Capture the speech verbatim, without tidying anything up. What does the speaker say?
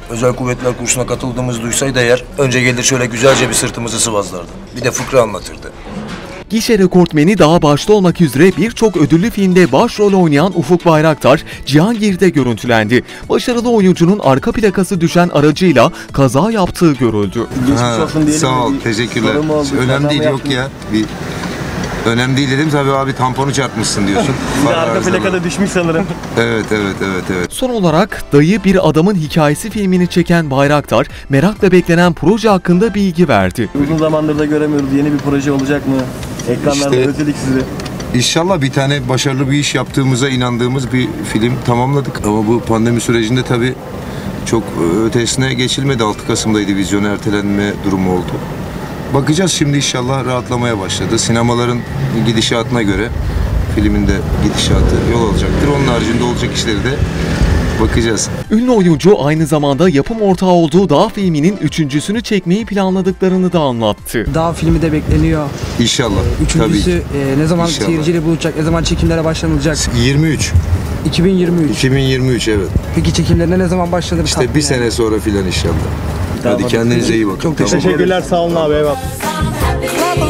Özel kuvvetler kursuna katıldığımızı duysaydı eğer, önce gelir şöyle güzelce bir sırtımızı sıvazlardı. Bir de fıkra anlatırdı. Gişe rekortmeni daha başta olmak üzere birçok ödüllü filmde başrol oynayan Ufuk Bayraktar, Cihangir'de görüntülendi. Başarılı oyuncunun arka plakası düşen aracıyla kaza yaptığı görüldü. Ha, sağ ol, teşekkürler. Önemli değil, yok ya. Bir... Önemli değil dedim, tabii abi tamponu çarpmışsın diyorsun. Bir arka plakada düşmüş sanırım. Evet, evet, evet, evet. Son olarak Dayı Bir Adamın Hikayesi filmini çeken Bayraktar, merakla beklenen proje hakkında bilgi verdi. Uzun zamandır da göremiyoruz. Yeni bir proje olacak mı? Ekranlarda İşte, özledik sizi. İnşallah bir tane başarılı bir iş yaptığımıza inandığımız bir film tamamladık. Ama bu pandemi sürecinde tabii çok ötesine geçilmedi. altı Kasım'daydı, vizyona ertelenme durumu oldu. Bakacağız şimdi, inşallah rahatlamaya başladı. Sinemaların gidişatına göre filmin de gidişatı yol alacaktır. Onun haricinde olacak işleri de bakacağız. Ünlü oyuncu aynı zamanda yapım ortağı olduğu Dağ filminin üçüncüsünü çekmeyi planladıklarını da anlattı. Dağ filmi de bekleniyor. İnşallah. Üçüncüsü e, ne zaman İnşallah. seyirciyle buluşacak, ne zaman çekimlere başlanılacak? yirmi üç. iki bin yirmi üç. iki bin yirmi üç, evet. Peki çekimlerine ne zaman başlanır? İşte bir yani? sene sonra filan inşallah. Hadi kendinize iyi bakın. Çok Tamam. Teşekkürler, sağ olun abi, eyvallah.